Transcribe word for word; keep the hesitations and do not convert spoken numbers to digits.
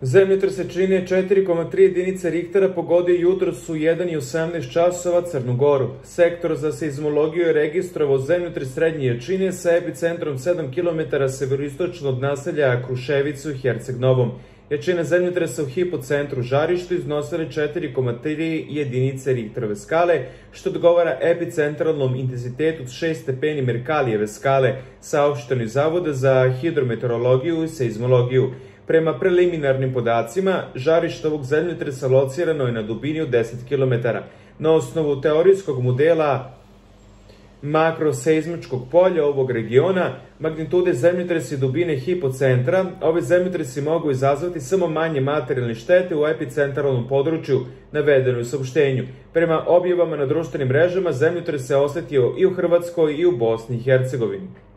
Zemljotrese čine četiri zarez tri jedinice Richtera pogodio jutros u jedan i osamnaest časova Crnu Goru. Sektor za seizmologiju je registrovao zemljotres srednje jačine sa epicentrom sedam kilometara severoistočno od naselja Kruševicu i Herceg Novom. Jačina zemljotresa u hipocentru žarištu iznosila četiri zarez tri jedinice Richterove skale, što odgovara epicentralnom intenzitetu od šest stepeni Merkalijeve skale, saopšteno iz Zavoda za hidrometeorologiju i seizmologiju. Prema preliminarnim podacima, žarište ovog zemljotresa locirano je na dubini od deset kilometara. Na osnovu teorijskog modela makroseizmičkog polja ovog regiona, magnitude zemljotresa i dubine hipocentra, ove zemljotresi mogu izazvati samo manje materijalne štete u epicentralnom području, navedeno u saopštenju. Prema objavama na društvenim mrežama, zemljotres se osetio i u Hrvatskoj i u Bosni i Hercegovini.